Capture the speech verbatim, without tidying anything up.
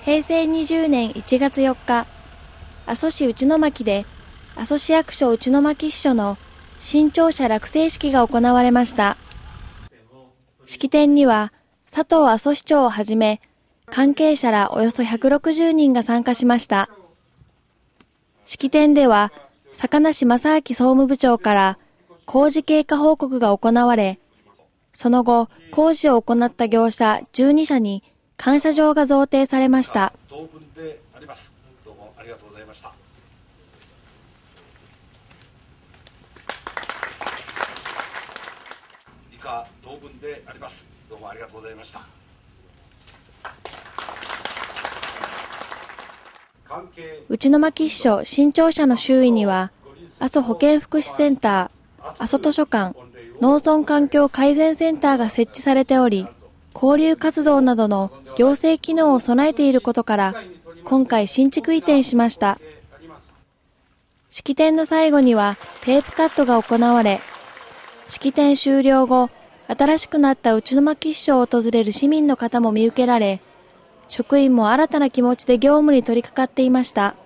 へいせいにじゅうねんいちがつよっか、阿蘇市内牧で阿蘇市役所内牧支所の新庁舎落成式が行われました。式典には佐藤阿蘇市長をはじめ、関係者らおよそひゃくろくじゅうにんが参加しました。式典では、坂梨正明総務部長から工事経過報告が行われ、その後、工事を行った業者じゅうにしゃに感謝状が贈呈されました。 同文であります。どうもありがとうございました。以下同文であります。どうもありがとうございました。 内牧支所新庁舎の周囲には、阿蘇保健福祉センター、阿蘇図書館、農村環境改善センターが設置されており、交流活動などの行政機能を備えていることから、今回新築移転しました。式典の最後にはテープカットが行われ、式典終了後、新しくなった内牧支所を訪れる市民の方も見受けられ、職員も新たな気持ちで業務に取り掛かっていました。